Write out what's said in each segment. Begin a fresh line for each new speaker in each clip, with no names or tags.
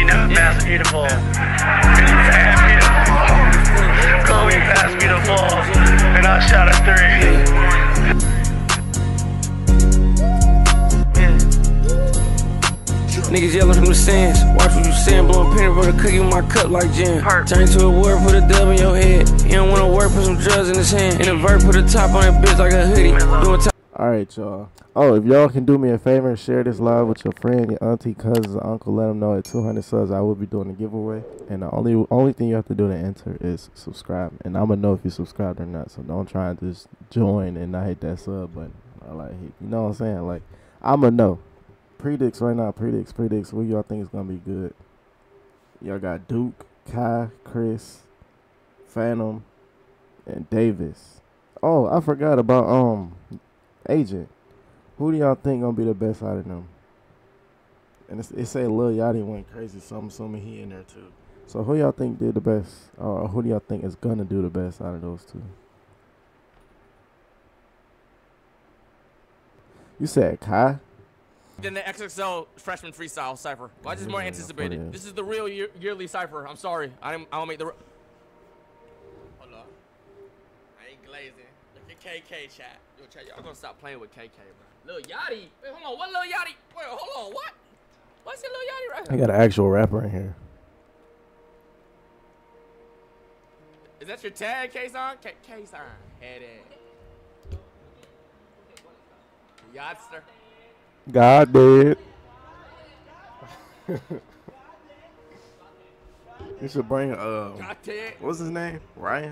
never pass me the ball. Pass me the ball. Kobe passed me the ball, and I shot a 3.
Niggas yelling from the stands. Watch what you saying, blowing peanut butter cookie with my cup like jam. Turn to a word, put a dub in your head. You don't wanna work, put some drugs in his hand. In a vert, put a top on that bitch like a hoodie.
Alright, y'all. Oh, if y'all can do me a favor and share this live with your friend, your auntie, cousins, or uncle, let them know at 200 subs I will be doing a giveaway. And the only thing you have to do to enter is subscribe. And I'm gonna know if you subscribed or not. So don't try and just join and not hit that sub button. Or like, you know what I'm saying? Like, I'm gonna know. Predicts right now. Predicts. What y'all think is gonna be good? Y'all got Duke, Kai, Chris, Phantom, and Davis. Oh, I forgot about Agent. Who do y'all think gonna be the best out of them? And it say Lil Yachty went crazy, so I'm assuming he in there too. So who y'all think did the best, or who do y'all think is gonna do the best out of those two? You said Kai?
Then the XXL freshman freestyle cipher. Well, I just more anticipated. This is the real yearly cipher. I'm sorry. I don't make the. Hold on. I ain't glazing. Look at KK chat. Yo, chat, y'all gonna stop playing with KK, bro. Lil Yachty. Wait, hold on. What Lil Yachty? Wait, hold on. What? What's it Lil Yachty right here?
I got an actual rapper in here.
Is that your tag, K-Son? K-Son. Head in. Yachtster.
God did. You should bring what's his name? Ryan?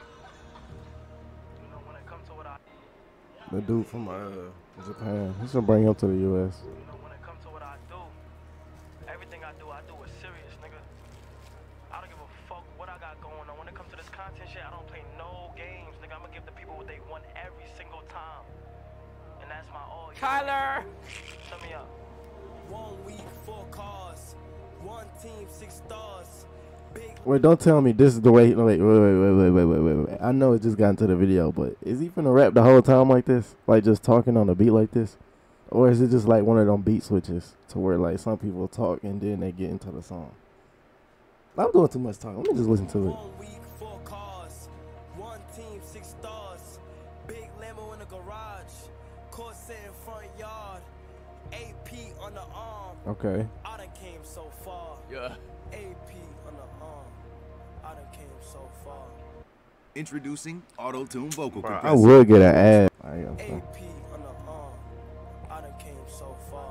The dude from Japan. You should bring him to the US.
When it comes to what I do, everything I do is serious, nigga. I don't give a fuck what I got going on. When it comes to this content shit, I don't play no games, nigga. I'm gonna give the people what they want every single time. And that's my all.
Kyler!
Shut me up.
1 week, 4 cars. 1 team, 6 stars.
Wait, don't tell me this is the way. No, wait. I know it just got into the video, but is he finna rap the whole time like this? Like just talking on a beat like this? Or is it just like one of them beat switches to where like some people talk and then they get into the song? I'm doing too much talking. Let me just listen to it.
1 week, 4 cars. 1 team, 6 stars. Big Lambo in the garage. Corset in front yard. AP on the arm.
Okay.
I done came so far.
Yeah.
AP on the arm. I done came so far.
Introducing Auto-Tune Vocal Compressor.
I would get an ad.
AP on the arm. I done came so far.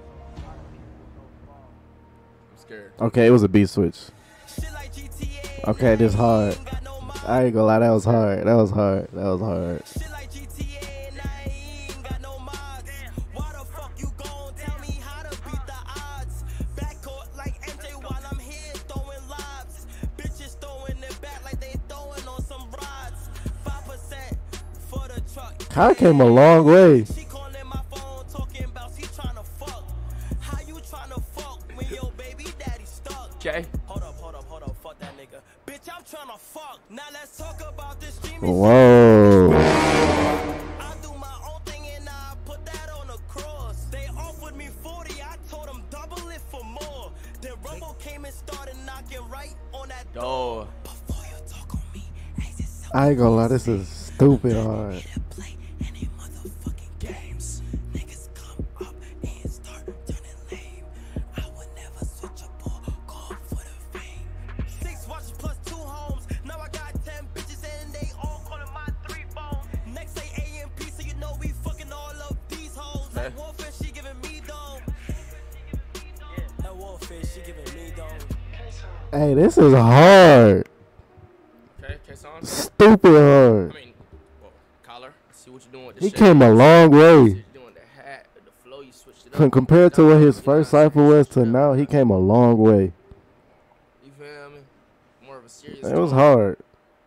I'm scared.
Okay, it was a beat switch.
Shit like GTA.
Okay, this hard. I ain't gonna lie, that was hard. That was hard.
Shit like GTA and I ain't got no mods. Why the fuck you gon' tell me how to beat the odds? Backcourt like MJ while I'm here throwing lobs. Bitches throwing it back like they throwing on some rods. 5% for the truck.
Kai came a long way.
She calling my phone talking about she tryna fuck. How you tryna fuck when your baby daddy stuck?
Okay.
Hold up, fuck that nigga. Bitch, I'm tryna fuck. Now let's talk about this streaming.
Whoa.
I do my own thing and I put that on a cross. They offered me 40, I told them double it for more. Then Rumble came and started knocking right on that door. Before you talk on me,
I ain't gonna lie, this is stupid hard.
play any motherfucking games. Niggas come up and start turning lame. I would never switch a ball, call for the fame. 6 watches plus 2 homes. Now I got 10 bitches and they all calling my 3 phones. Next say AMP, so you know we fucking all of these hoes. That warfare, she giving me dome. That warfare, she giving me dome.
Hey, this is hard.
Okay, K-Son.
Stupid hard.
I mean, well, collar. I see what you're doing with the
He
shit.
came a long way.
You're doing the hat, the flow, you switched it up.
Compared to what his first cipher was to now, he came a long way.
You feel me? More of a serious.
It was hard.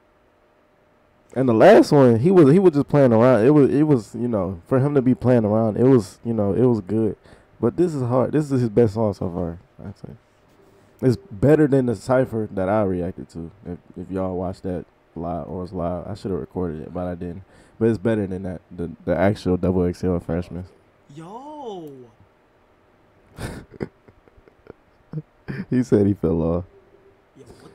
And the last one, he was just playing around. It was you know, for him to be playing around, it was, you know, it was good. But this is hard. This is his best song so far, I'd say. It's better than the cipher that I reacted to. If y'all watched that live or was live, I should have recorded it, but I didn't. But it's better than that. The actual double XL freshman.
Yo.
He said he fell off.
Yeah, what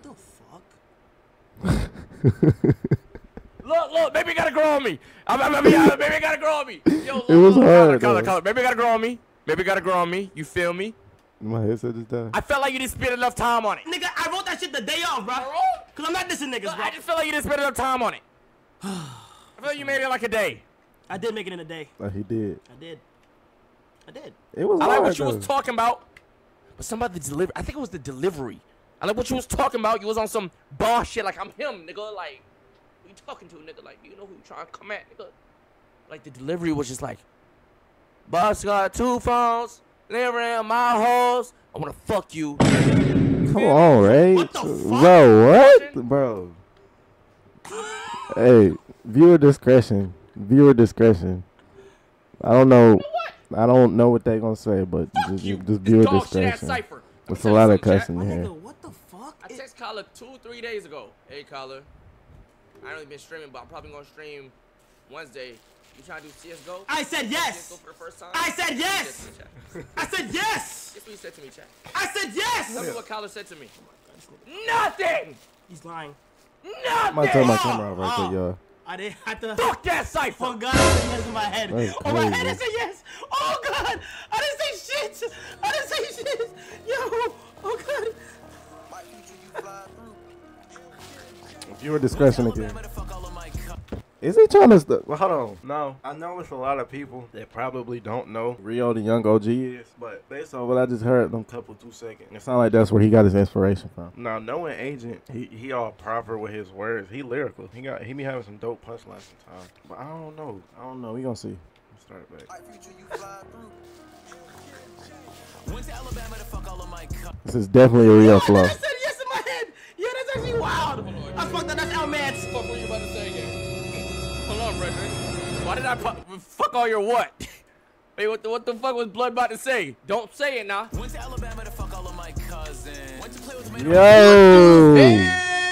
the fuck?
Look, baby gotta grow on me. Baby gotta grow on me. Yo, look,
It was hard,
color. Baby gotta grow on me. Baby gotta grow on me. You feel me?
My headset just died.
I felt like you didn't spend enough time on it.
Nigga, I wrote that shit the day off, bro. Cause I'm not dissing niggas, bro.
I just feel like you didn't spend enough time on it. I feel like you made it like a day.
I did make it in a day.
Like he did.
I did.
It was
I
hard,
like what you
though.
was talking about, but somebody delivery. I think it was the delivery. I like what you was talking about. You was on some boss shit like I'm him, nigga. Like, who you talking to, nigga? Like, you know who you trying to come at, nigga? Like the delivery was just like, boss got 2 phones, delivering my hoes. I wanna fuck you.
Come on, Ray.
What the fuck?
Bro, what? Bro. Hey, viewer discretion. Viewer discretion. I don't know. I don't know what they gonna say, but just viewer
Dog shit ass
discretion.
cipher.
There's a lot of
Chat.
cussing
My
here.
nigga, what the fuck?
I text Collar 2-3 days ago. Hey, Collar. I ain't really been streaming, but I'm probably gonna stream Wednesday. You trying to do CSGO?
I said yes.
CSGO for the first time?
I said yes. I said yes.
Guess what you said to me, chat?
I said yes.
Tell me what Collar said to me. Nothing!
He's lying.
I'm gonna turn my camera off right quick, y'all.
I didn't have to.
Fuck that cipher!
Oh God, I said yes in my head.
That's
Oh my head, I
crazy.
said yes. Oh God, I didn't say shit. I didn't say shit. Yo, oh God.
Viewer discretion again. Is he trying to? Well, hold on. No, I know it's a lot of people that probably don't know Rio the Young OG is, but based on what I just heard them couple 2 seconds, it sounds like that's where he got his inspiration from. Now, knowing Agent, he all proper with his words. He lyrical. He be having some dope punchlines sometimes. But I don't know. We gonna see. Let's start it back. This is definitely a Rio flow.
I said yes in my head. Yeah, that's actually wild. I fucked up. That's our man's.
What were you about to say again? Hold on, Frederick. Why did I fuck all your what? Hey, what the fuck was Blood about to say? Don't say it now.
Went to Alabama to fuck all of my cousins. Went to play with my
Yo.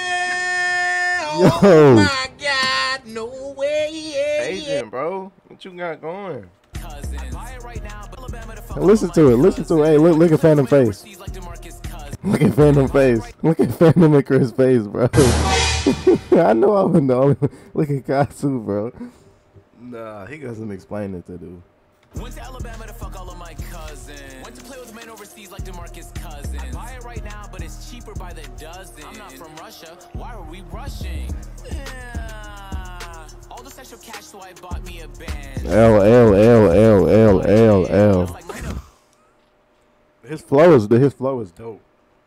Oh my God, no way.
Agent, bro. What you got going?
cousins. I buy it right now, but Alabama to fuck
Listen to it. Listen to it. Hey, look at Phantom face.
like DeMarcus Cousins.
Look at Phantom face. Look at Phantom and Chris face, bro. I know I wasn't the only one. Look at Katsu, bro. Nah, he got some explaining to do.
Went to Alabama to fuck all of my cousins. Went to play with men overseas like DeMarcus Cousins. I buy it right now, but it's cheaper by the dozen. I'm not from Russia. Why are we rushing? Yeah. All this extra cash, so I bought me a band.
L. His flow is dope.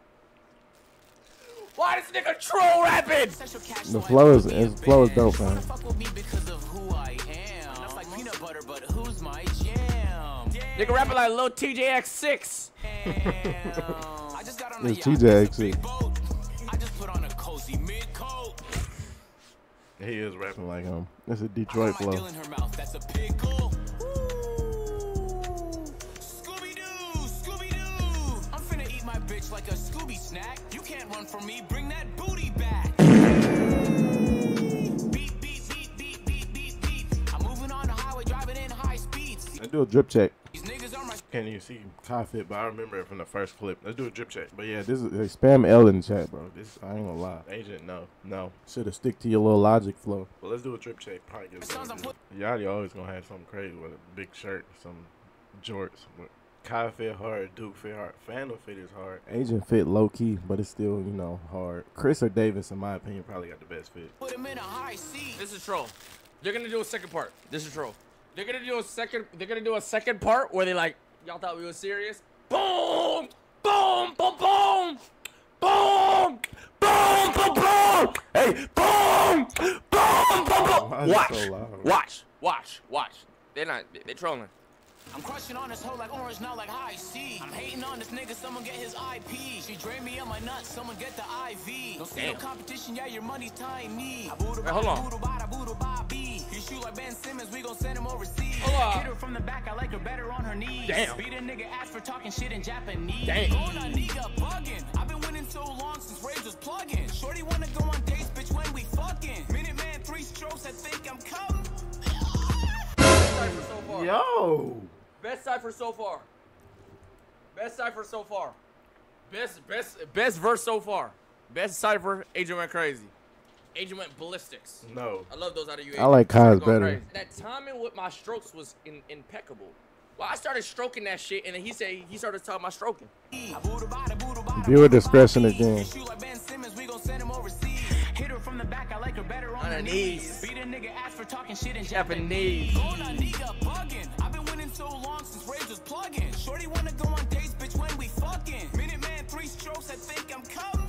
Why this nigga troll rapping?
The flow is dope, man.
Fuck with me because of who I am. That's like peanut butter, but who's my jam?
Nigga rapping like Lil TJX6.
I just got on a
It's
yacht,
TJX6.
it's a big boat. I just put on a cozy mid coat.
He is rapping like him. It's a Detroit
My dill
flow.
in her mouth, that's a pickle. Scooby-Doo, Scooby-Doo. I'm finna eat my bitch like a Scooby snack. You can't run from me, bring that booty back. Beep, beep, beep, beep, beep, beep, beep. I'm moving on the highway, driving in high speeds.
Let's do a drip check.
These niggas are my
Can't even see Kai Fit, but I remember it from the first clip. Let's do a drip check. But yeah, this is spam L in the chat, bro. This I ain't gonna lie. Agent, no. Shoulda stick to your little logic flow. But let's do a drip check. Probably get Yachty always gonna have something crazy with a big shirt, some jorts. But Kai Fit hard, Duke Fit hard, Phantom Fit is hard. Agent Fit low key, but it's still hard. Chris or Davis, in my opinion, probably got the best fit.
put him in a high seat.
This is troll. They're gonna do a second part. This is troll. They're gonna do a second part where they like, y'all thought we were serious? Boom! Boom! Boom! Boom! Boom! Boom! Boom! Boom! Hey! Boom! Boom! Boom! Boom!
Why is it
Watch!
so loud?
Watch! They're trolling.
I'm crushing on this hoe like orange, not like high C. I'm hating on this nigga, someone get his IP. She drained me on my nuts, someone get the IV. Don't see no competition, yeah, your money's tying me.
Wait, hold on.
You shoot like Ben Simmons, we gon' send him overseas.
Hold on.
Hit her from the back, I like her better on her knees.
Damn.
Beat a nigga ass for talking shit in Japanese.
Damn.
Going on nigga bugging. I've been winning so long since Rage was plugging. Shorty wanna go on dates, bitch, when we fucking. Minute man, 3 strokes, I think I'm coming.
Cypher so far.
Yo!
Best cipher so far. Best cipher so far. Best verse so far. Best cypher. Agent went crazy. Agent went ballistics.
No.
I love those out of you.
I like Kai's better.
Crazy. That timing with my strokes was impeccable. Well, I started stroking that shit, and then he started talking about stroking.
Viewer discretion again.
Hit her from the back, I like her better on
her knees.
Beat a nigga ass for talking shit in
Japanese.
I've been winning so long since Rage was plugging. Shorty wanna go on dates, bitch, when we fucking. Minute man, 3 strokes, I think I'm coming.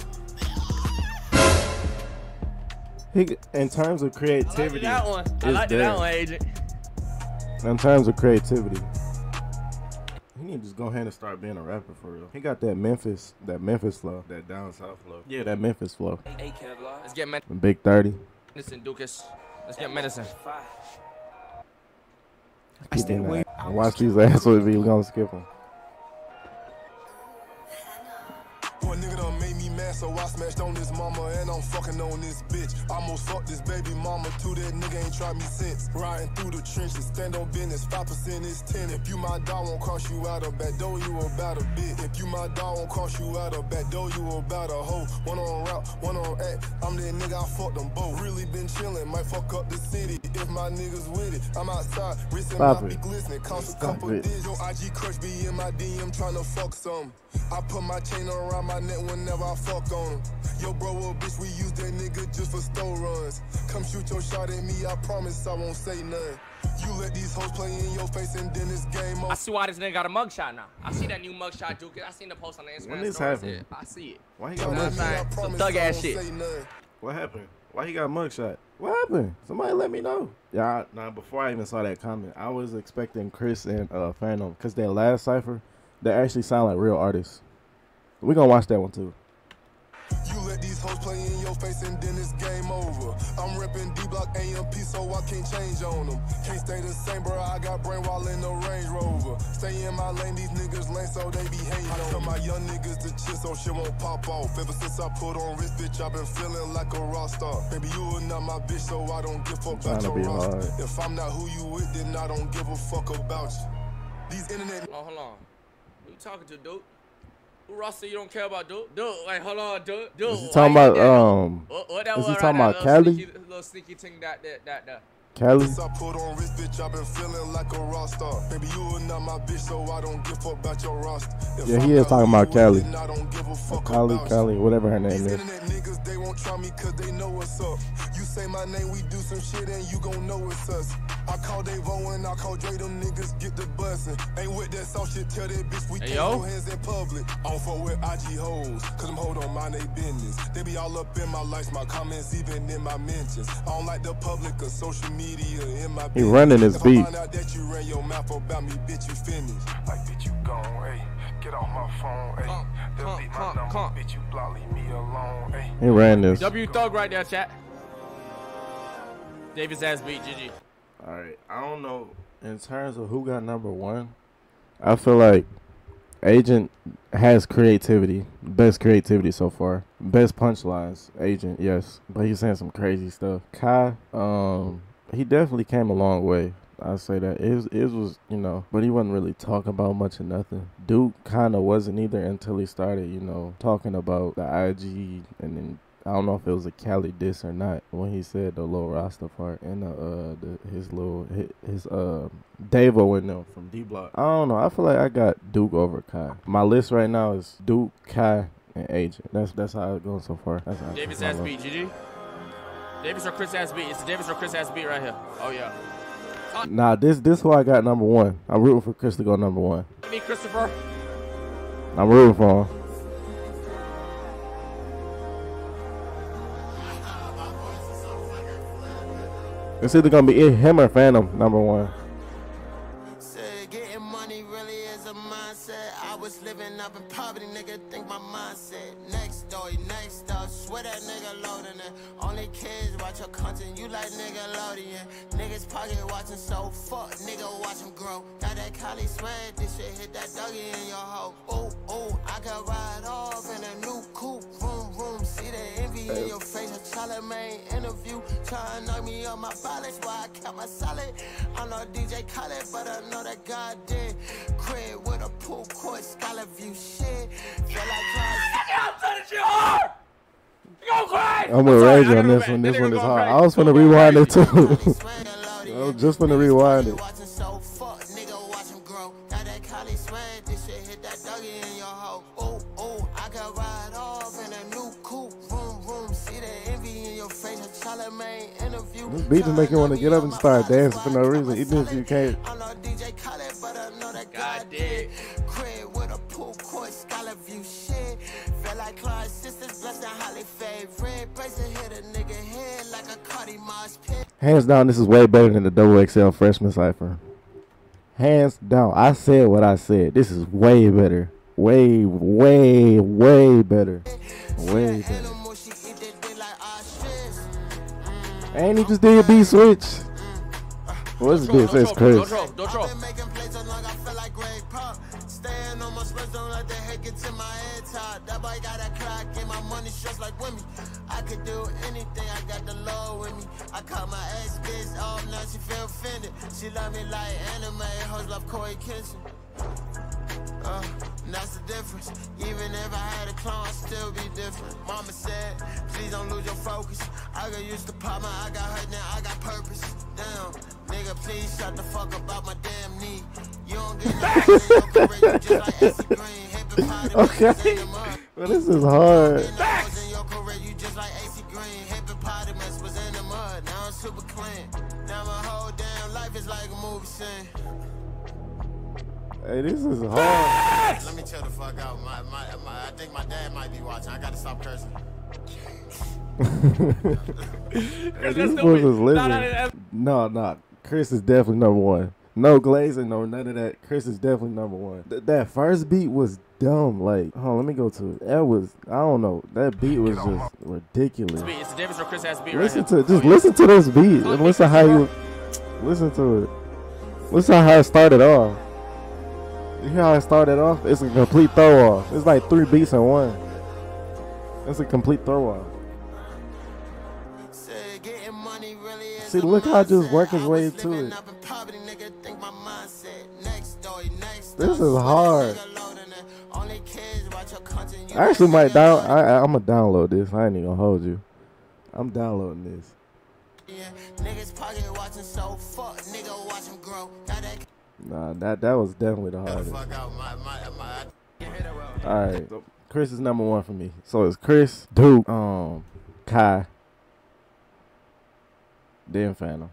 In terms of creativity,
I like that one, Agent.
In terms of creativity, he need to just go ahead and start being a rapper for real. He got that Memphis flow, that down south flow. Yeah, that Memphis flow.
Let's get medicine.
Big 30.
Listen, Dukas. Let's get medicine.
I stay away. Watch these assholes if you gonna skip them.
One nigga done made me mad, so I smashed on this mama and I'm fucking on this bitch. Almost fucked this baby mama too, that nigga ain't tried me since. Riding through the trenches, stand on business, 5% is 10. If you my dog, won't cost you out a back door, you about a bit. If you my dog, won't cost you out a back door, you about a hoe. One on route, one on act, I'm that nigga, I fucked them both. Really been chillin', might fuck up the city if my niggas with it. I'm outside, wrist and my be glistening, cost a couple days. Your IG crush be in my DM tryna fuck some. I put my chain around my neck whenever I fuck on him. Yo, bro, a bitch, we use that nigga just for store runs. Come shoot your shot at me, I promise I won't say nothing. You let these hoes play in your face and then it's game over.
I see why this nigga got a mugshot now. I see that new mugshot, Duke. I seen the post on the Instagram.
When this happened?
I see it.
Why he got mugshot?
Some thug ass shit.
What happened? Why he got mugshot? What happened? Somebody let me know. Yeah, nah, before I even saw that comment, I was expecting Chris and Phantom, because their last cypher, they actually sound like real artists. We gonna watch that one too.
You let these hoes play in your face and then it's game over. I'm reppin' D-Block AMP so I can't change on them. Can't stay the same, bro, I got brain while in the Range Rover. Stay in my lane, these niggas lame so they be hating on. I tell my young niggas to chill so shit won't pop off. Ever since I put on wrist, bitch, I been feeling like a rock star. Baby, you are not my bitch, so I don't give a fuck about your roster. If I'm not who you with, then I don't give a fuck about you. These internet...
Oh, hold on. Who you talking to, dude? Who roster you don't care about, dude? Dude, wait, hold on, dude.
Is he talking about,
what that
is he
was
talking
right
about Cali?
Little sneaky thing that.
Cali?
I put on wrist, bitch, I been feeling like a rock star. Baby, you are not my bitch, so I don't give a fuck about your roster.
Yeah, he is talking about Cali. Cali, whatever her name is.
Internet niggas, they won't try me cause they know what's up. You say my name, we do some shit and you gon' know it's us. I call Davo and I call Dre, them niggas get the bussin'. Ain't with that soft shit, tell that bitch we can't hold hands in public. I don't fuck with IG hoes, cause them hoes don't mind they business. They be all up in my likes, my comments, even in my mentions. I don't like the public or social media in my business.
He running his beat.
If I find out that you ran your mouth about me, bitch, you finished. Like, bitch, you gone, hey. Get off my phone, hey. Delete my number, bitch, you block, leave me alone, hey.
He ran this.
W Thug right there, chat. Davis ass beat, GG.
Alright, I don't know. In terms of who got number one, I feel like Agent has creativity. Best creativity so far. Best punchlines. Agent, yes. But he's saying some crazy stuff. Kai, he definitely came a long way. I say that. It was, you know, but he wasn't really talking about much of nothing. Duke kind of wasn't either until he started, you know, talking about the IG, and then I don't know if it was a Cali diss or not when he said the little Rasta part and his Davo and them from D-Block. I don't know. I feel like I got Duke over Kai. My list right now is Duke, Kai, and Agent. That's how it's going so far. That's how
Davis ass beat, GG. Davis or Chris ass beat. It's the Davis or Chris ass beat right here. Oh yeah.
Nah, this who I got number one. I'm rooting for Chris to go number one.
Me, Christopher.
I'm rooting for him. It's either gonna be him or Phantom number one.
Said getting money really is a mindset. I was living up in poverty, nigga. Think my mindset. Next door, next up. Swear that nigga loading it. Only kids watch your content. You like nigga loading. Niggas pocket watching, so fuck nigga watch him grow. Got that Cali swag, this shit hit that doggy in your hoe. Ooh, ooh, I can ride off in a new coupe. Vroom, vroom, see the envy in your face. A Charlemagne interview, trying to knock me on my balance while I kept my solid. I'm no DJ Khaled, but I know that God did. Crib with a pool court, scholar view shit. Feel like
I'm with Rage on this one. This one is hard. I was finna rewind it too. I was just finna rewind it. This beat is making you want to get up and start dancing for no reason, even if you can't.
God damn.
Hands down, this is way better than the Double XL Freshman Cypher. Hands down. I said what I said. This is way better. Way, way, way better. Way better. And he just did a beat switch. What's this? It's Chris.
Don't troll.
Staying on my slips, don't let the head get to my head top. That boy got a clock and my money just like with me. I could do anything, I got the Lord with me. I call my ex bitch off, now she feel offended. She love me like anime, hoes love Corey Kinston. That's the difference. Even if I had a clone, I'd still be different. Mama said, please don't lose your focus. I got used to pop my, I got hurt, now I got purpose. Damn, nigga, please shut the fuck about my damn knee. You don't get nothing in your career, you just like AC Green.
Okay. Well, this is hard.
In your career, you just like AC Green. Hippopotamus was in the mud, now I'm super clean. Now my whole damn life is like a movie scene.
Hey, this is hard.
Let me chill the fuck out. I think my dad might be watching. I gotta stop cursing.
Hey, these boys is living. No. Chris is definitely number one. No glazing, no none of that. Chris is definitely number one. That first beat was dumb. Like, hold on, let me go to it. That was, I don't know. That beat was just ridiculous.
It's the difference from Chris has beat
Listen
right
to listen to this beat and listen how you listen to it. Listen how it started off. You hear how it started off? It's a complete throw off. It's like 3 beats in one. It's a complete throw off. See, look how I just work his way to it. This is hard. I actually might I'm gonna download this. I ain't even gonna hold you. I'm downloading this. Nah, that was definitely the hardest. Alright, so Chris is number one for me. So it's Chris, Duke, Kai, then Phantom.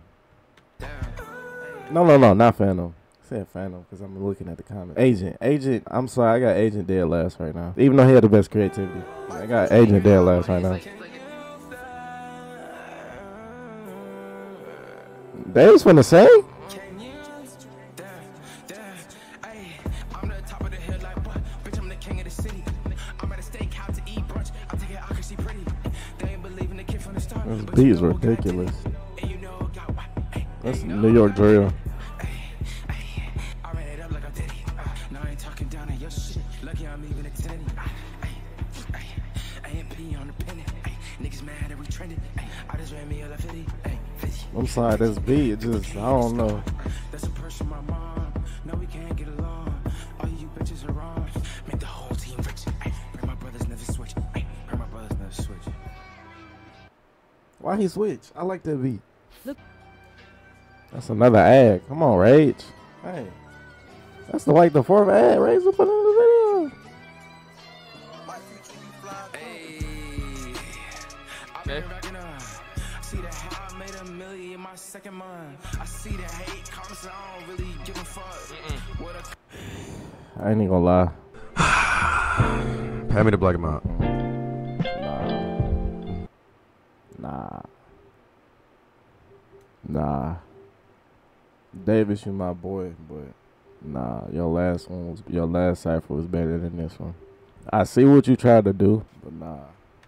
No, not Phantom. I said Phantom because I'm looking at the comments. Agent, I'm sorry, I got Agent dead last right now. Even though he had the best creativity. I got Agent dead last right now. They was finna say? This beat is ridiculous. That's New York drill. I'm sorry, this beat, it just, I don't know. Why he switch? I like that beat. Look. That's another ad. Come on, Rage. Hey. That's the 4th ad. Rage will put in the video.
Okay.
See the how I made $1 million in my second month. I see the hate comments, I don't really give a fuck.
I ain't even gonna lie.
Hand me the black amount.
Nah. Davis, you my boy, but nah, your last cypher was better than this one. I see what you tried to do, but nah.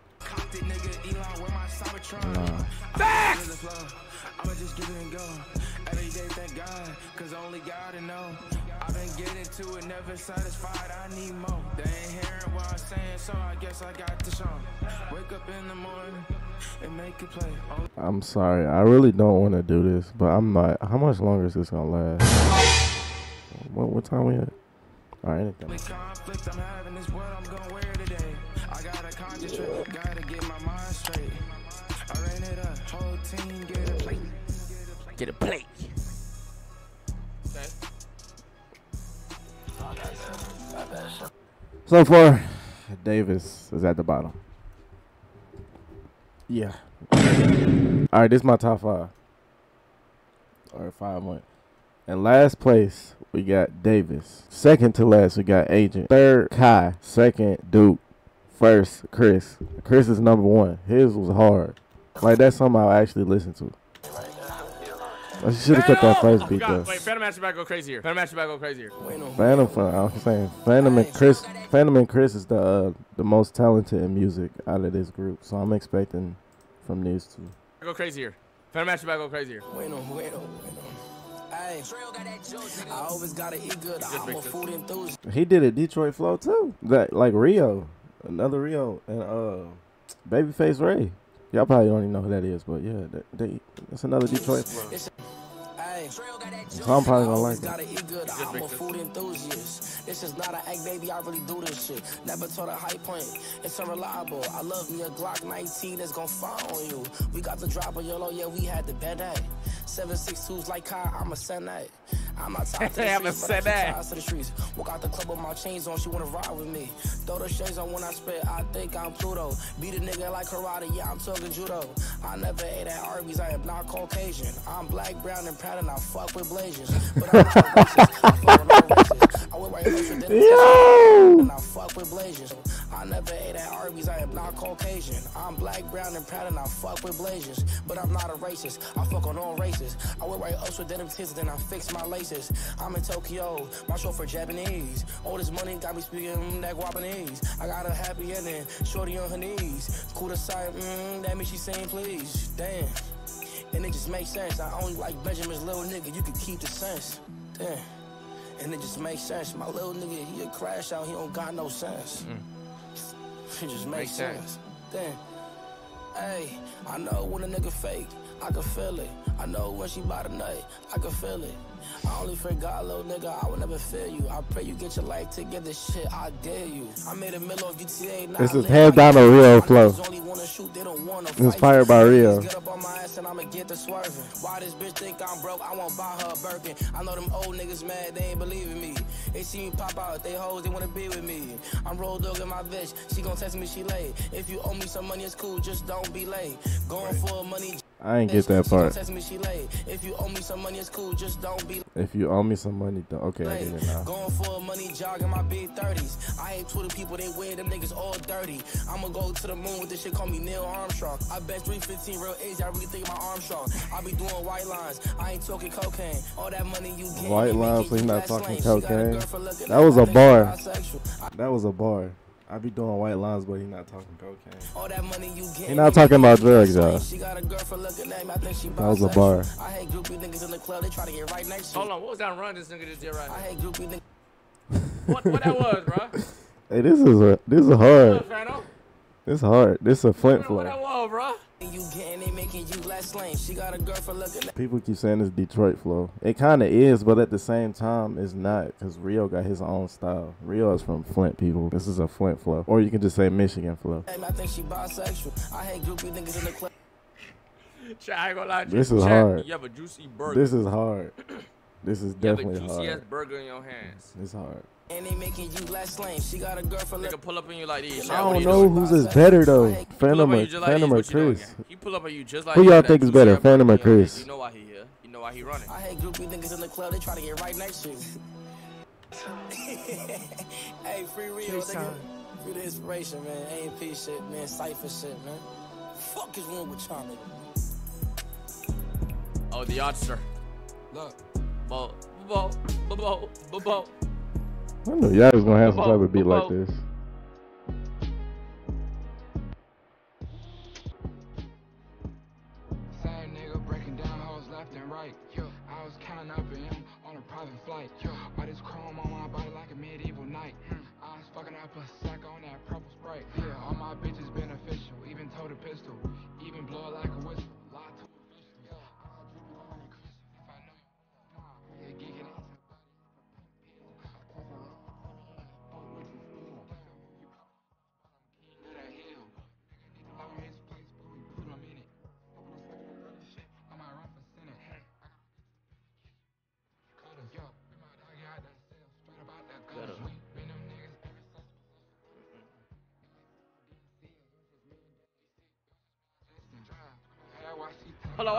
Facts! I'ma just give it and go. Every day, thank God, cause only God to know. I've been getting to it, never satisfied, I need more. They ain't hearing what I'm saying, so I guess I got to show. Wake up in the morning and make it play.
I'm sorry, I really don't want to do this, but I'm not. How much longer is this gonna last? What time we at? Alright, anything.
The conflict I'm having is what I'm gonna wear today. I gotta concentrate, gotta get my mind straight.
Get a plate. Okay.
So far, Davis is at the bottom. Yeah. All right, this is my top 5. Or 5 went. In last place, we got Davis. Second to last, we got Agent. Third, Kai. Second, Duke. First, Chris. Chris is number 1. His was hard. Like, that's something I'll actually listen to. I should have cut that first beat, though.
Wait, Phantom Match about go crazy here. Phantom Match about go crazy here.
I'm saying Phantom and Chris is the most talented in music out of this group. So I'm expecting from these two.
Go crazy here. Phantom Match about go crazy here.
Hey, I always gotta eat good. I'm a food enthusiast.
He did a Detroit flow too. That like Rio, another Rio, and Babyface Ray. Y'all probably don't even know who that is, but yeah, that's another Detroit flow. So I'm probably gonna like it.
I'm a food enthusiast. This is not an act, baby. I really do this shit. Never taught a high point. It's unreliable. I love me a Glock 19 that's gonna fire on you. We got the drop of YOLO, yeah, we had the bad day. 762s like Kai, I'm a Senate. I'm not tied to the streets, but I keep ties to the streets. Walk out the club with my chains on, she wanna ride with me. Throw the shades on when I spit, I think I'm Pluto. Beat a nigga like karate, yeah, I'm talking judo. I never ate at Arby's, I am not Caucasian. I'm black, brown, and proud, and I fuck with Blazers. But I'm not racist, I fuck with no racist. I wear white clothes with denim, and I fuck with Blazers. I never ate at Arby's, I am not Caucasian. I'm black, brown, and proud, and I fuck with Blazers. But I'm not a racist, I fuck on all races. I wear white Oaks with denim tits, then I fix my laces. I'm in Tokyo, my show for Japanese. All this money got me speaking that Guapanese. I got a happy ending, shorty on her knees. Cool to sight, that means she saying please. Damn, and it just makes sense. I only like Benjamin's little nigga, you can keep the sense. Damn, and it just makes sense. My little nigga, he a crash out, he don't got no sense. It just makes sense. Damn, hey, I know when a nigga fake, I can feel it. I know when she by the night, I can feel it. I only forgot, little nigga, I will never fail you. I pray you get your life together, shit, I dare you. I made a middle of GTA.
This is hands down a Rio flow. Inspired by Rio.
Get up on my ass and I'ma get the swerving. Why this bitch think I'm broke? I won't buy her a Birkin. I know them old niggas mad, they ain't believing me. They see me pop out, they hoes, they wanna be with me. I'm road dog in my bitch, she gon' text me, she late. If you owe me some money, it's cool, just don't be late. Going for money.
I ain't get that part.
If you owe me some money, it's cool, just don't be.
If you owe me some money, okay, I get it now.
Going for money, jogging my big 30s. I hate Twitter people, they wear them niggas all dirty. I'ma go to the moon with this shit, call me Neil Armstrong. I bet 315 real age, I really think my Armstrong. I be doing white lines, I ain't talking cocaine. All that money you get.
White lines, so you not talking cocaine. That was a bar. That was a bar. I be doing white lines, but he not talking cocaine.
All that money you get.
He not talking about drugs, y'all.
That
was a bar.
I hate groupie niggas in the club, they try to get right next to.
Hold on, what was that run this nigga just did right now?
I hate groupie niggas.
What that was, bro?
Hey, this is hard. This hard. This is a Flint flow.
What that was, bro?
You getting they making you less lame. She got a girlfriend looking.
People keep saying it's Detroit flow. It kind of is, but at the same time, it's not, because Rio got his own style. Rio is from Flint, people. This is a Flint flow, or you can just say Michigan flow.
I think she bisexual. I hate groupie niggas in the club.
I ain't gonna lie to you.
This is hard.
You have a juicy burger.
This is hard. This is definitely hard.
You have a juicy ass burger in your hands.
It's hard.
And they making you less lame. She got a girlfriend.
Nigga pull up on you like this.
I don't know who's is better though. Phantom or Chris.
He pull up on you just like.
Who y'all think is better, Phantom or Chris?
You know why he here. You know why he running.
I hate groupie niggas in the club. They try to get right next to you. Hey, free Rio, nigga. Free the inspiration, man. AMP shit, man. Cypher shit, man. Fuck is wrong with y'all, nigga?
Oh, the oddster. Look. Bo.
I knew y'all was gonna have some type of beat like this.
Same nigga breaking down hoes left and right. I was counting up in him on a private flight. All this chrome on my body like a medieval knight. I was fucking up a sack on that purple Sprite. Yeah, all my bitches beneficial. Even told a pistol. Even blow it like a whistle. Lie to official. I'll drip it on the Chris if I know you. Yeah, geeking out.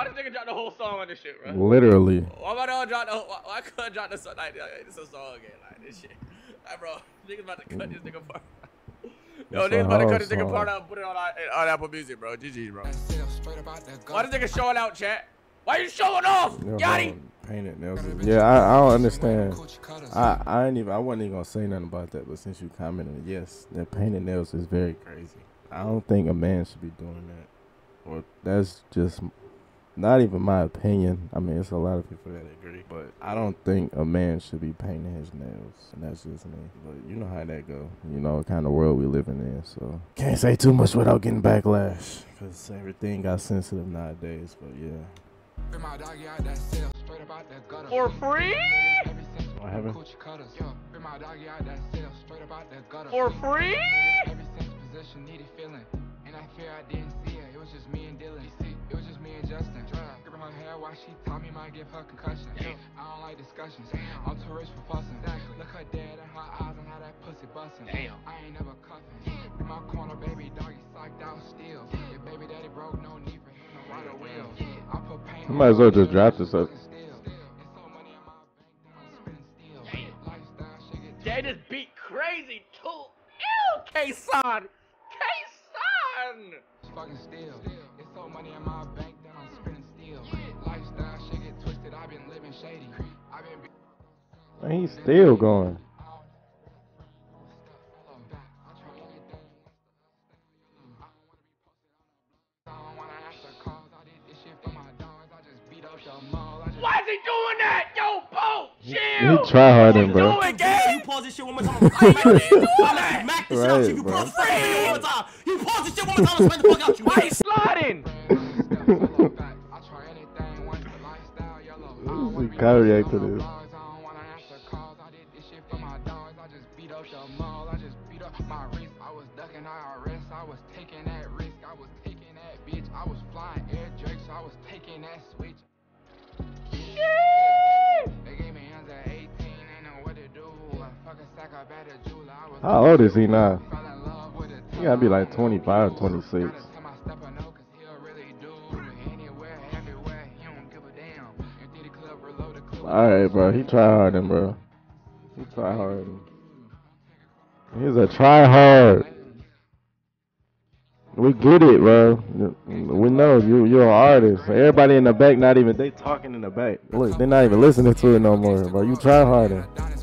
this nigga drop the whole song on this shit, bro?
Literally.
Why about to drop the whole? Why couldn't I drop the song like this? A song again, like this shit. Like, bro, niggas about to cut this nigga part. Yo, niggas about to cut this nigga part out and put it on Apple Music, bro. GG, bro. Why this nigga showing out, chat? Why you showing off? Yachty.
Painted nails. Yeah, I don't understand. I wasn't even gonna say nothing about that, but since you commented, yes, that painted nails is very crazy. I don't think a man should be doing that. Or that's just not even my opinion. I mean, it's a lot of people that agree, but I don't think a man should be painting his nails, and that's just me. But you know how that go. You know what kind of world we living in, so can't say too much without getting backlash, because everything got sensitive nowadays. But yeah.
For free?
What happened?
For free?
Needed feeling, and I fear I didn't see it. It was just me and Dylan. It was just me and Justin. Gripping her hair while she taught me might give her concussion. I don't like discussions. I'm too rich for fussing. Look her dead in her eyes and how that pussy busting. I ain't never cuffing. In my corner, baby doggy psyched out still. If baby daddy broke, no need for him to ride a wheel. I put pain.
You might as well just drop this up.
They just beat crazy too. Ew, K-Son. K-Son!
Fucking still. It's so money in my bank that I'm spending still. Lifestyle shit get twisted. I've been living shady. I've been.
Man, he's still going.
Why is he doing that? Yo, Bo,
He
chill.
try harding, bro.
You pause this shit one more time. I'm gonna smack this shit out you. You pause this shit one more time. You pause this shit one more time. I'm gonna smack the fuck out you.
Why he sliding?
We gotta react to this.
I was taking that risk. I was taking that bitch. I was flying air drakes. I was taking that switch. They gave me hands at 18, ain't know what to do. Fuck a sack up at a jeweler.
How old is he now? He gotta be like 25 or 26. Alright, bro. He try harding, bro. He try harding. He's a try hard. We get it, bro. We know you're an artist. Everybody in the back, not even they talking in the back. Look, they're not even listening to it no more, bro. You try harder.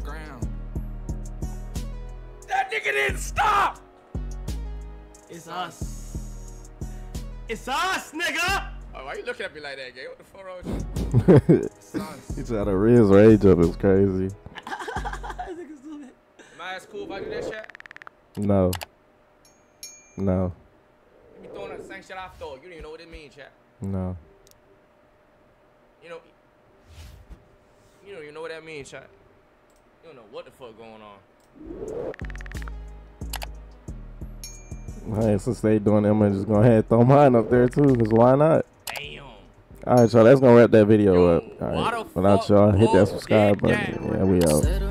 That nigga didn't stop.
It's us. It's us, nigga.
Oh, why you looking at me like that, gay? What the fuck wrong with you?
He tried to raise rage up. It's crazy.
Am I as cool if I do that shit?
No. No.
You be throwing that same shit I throw. You don't even know what it means, chat.
No.
You don't even know what that means, chat. You don't know what the fuck going on.
Hey, since they doing them, I'm just gonna throw mine up there too, cause why not?
Damn.
Alright, y'all, let's gonna wrap that video up. Alright, without y'all, hit that subscribe button. Yeah, we out.